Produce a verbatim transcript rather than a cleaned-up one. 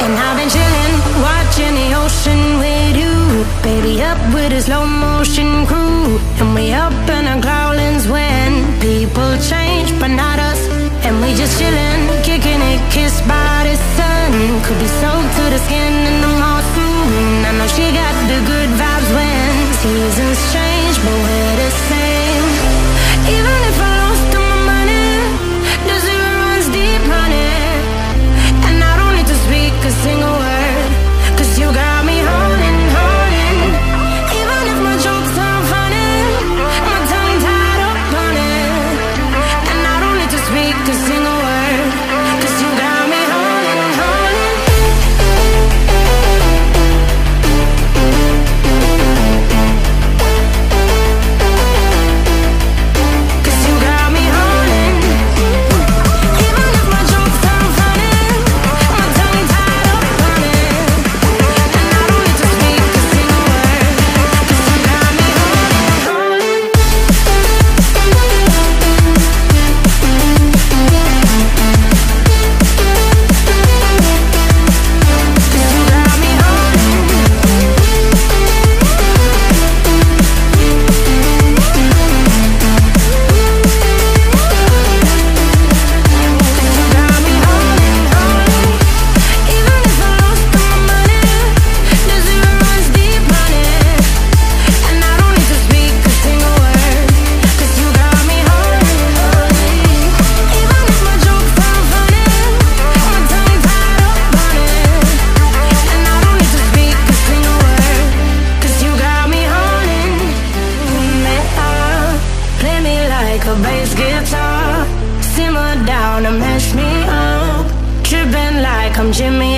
And I've been chilling, watching the ocean with you, baby, up with a slow motion crew. And we up in our growlings when people change, but not us. And we just chilling, kicking it, kissed by the sun. Could be soaked to the skin in the mall soon. I know she got the good vibes when seasons change, but we're the same. Even if I lost all my money, the zero runs deep, honey. And I don't need to speak a single word, 'cause you got me holding, holding. Even if my jokes aren't funny, my tongue tied up on it. And I don't need to speak a single word, 'cause you got me holding, holding. 'Cause you got me holding. Even if my jokes aren't funny, my tongue tied up on it. And I don't need to speak a single word, 'cause you got me holding, holding. 'Cause you got me holding. Even if I lost all my money, the zero runs deep, honey. And I don't need to speak a single word, 'cause you got me holding, holding. Even if my jokes aren't funny, my tongue tied up on it. And I don't need to speak a single word, 'cause you got me holding. Me up, play me like a bass guitar, simmer down and mash me up, tripping like I'm Jimmy